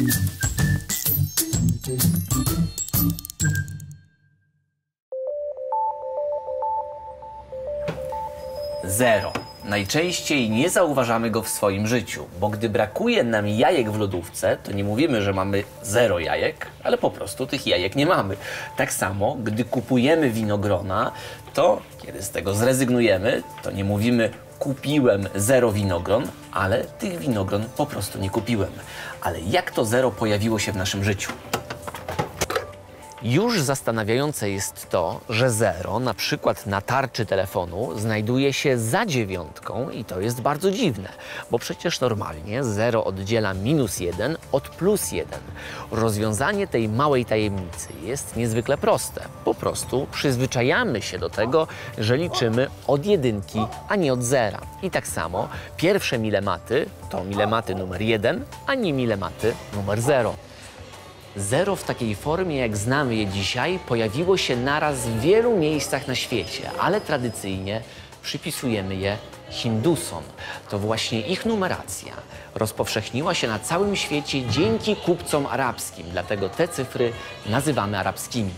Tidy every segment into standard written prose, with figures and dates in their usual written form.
Zero. Najczęściej nie zauważamy go w swoim życiu, bo gdy brakuje nam jajek w lodówce, to nie mówimy, że mamy 0 jajek, ale po prostu tych jajek nie mamy. Tak samo, gdy kupujemy winogrona, to kiedy z tego zrezygnujemy, to nie mówimy kupiłem 0 winogron, ale tych winogron po prostu nie kupiłem. Ale jak to 0 pojawiło się w naszym życiu? Już zastanawiające jest to, że 0, na przykład na tarczy telefonu, znajduje się za 9 i to jest bardzo dziwne, bo przecież normalnie 0 oddziela -1 od +1. Rozwiązanie tej małej tajemnicy jest niezwykle proste. Po prostu przyzwyczajamy się do tego, że liczymy od 1, a nie od 0. I tak samo pierwsze milematy to milematy numer 1, a nie milematy numer 0. 0 w takiej formie, jak znamy je dzisiaj, pojawiło się naraz w wielu miejscach na świecie, ale tradycyjnie przypisujemy je Hindusom. To właśnie ich numeracja rozpowszechniła się na całym świecie dzięki kupcom arabskim, dlatego te cyfry nazywamy arabskimi.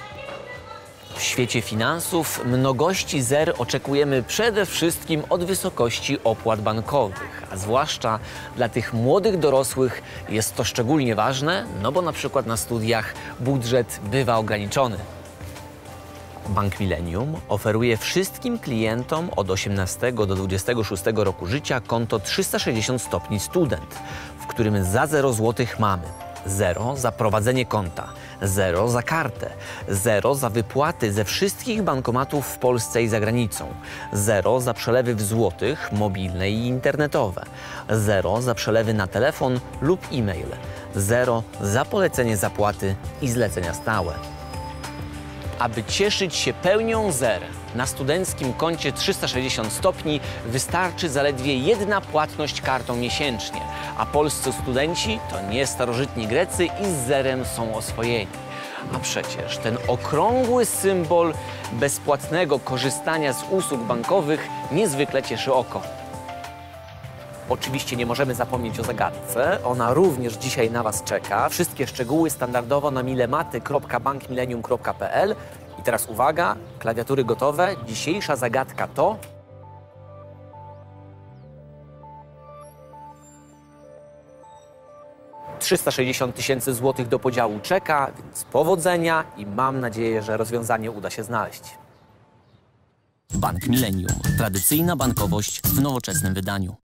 W świecie finansów mnogości zer oczekujemy przede wszystkim od wysokości opłat bankowych, a zwłaszcza dla tych młodych dorosłych jest to szczególnie ważne, no bo na przykład na studiach budżet bywa ograniczony. Bank Millennium oferuje wszystkim klientom od 18 do 26 roku życia konto 360 stopni student, w którym za 0 zł mamy 0 za prowadzenie konta, 0 za kartę, 0 za wypłaty ze wszystkich bankomatów w Polsce i za granicą, 0 za przelewy w złotych, mobilne i internetowe, 0 za przelewy na telefon lub e-mail, 0 za polecenie zapłaty i zlecenia stałe. Aby cieszyć się pełnią zer na studenckim koncie 360 stopni wystarczy zaledwie 1 płatność kartą miesięcznie, a polscy studenci to nie starożytni Grecy i z zerem są oswojeni. A przecież ten okrągły symbol bezpłatnego korzystania z usług bankowych niezwykle cieszy oko. Oczywiście nie możemy zapomnieć o zagadce. Ona również dzisiaj na Was czeka. Wszystkie szczegóły standardowo na milematy.bankmillennium.pl. I teraz uwaga, klawiatury gotowe. Dzisiejsza zagadka to... $360 000 złotych do podziału czeka, więc powodzenia i mam nadzieję, że rozwiązanie uda się znaleźć. Bank Millennium. Tradycyjna bankowość w nowoczesnym wydaniu.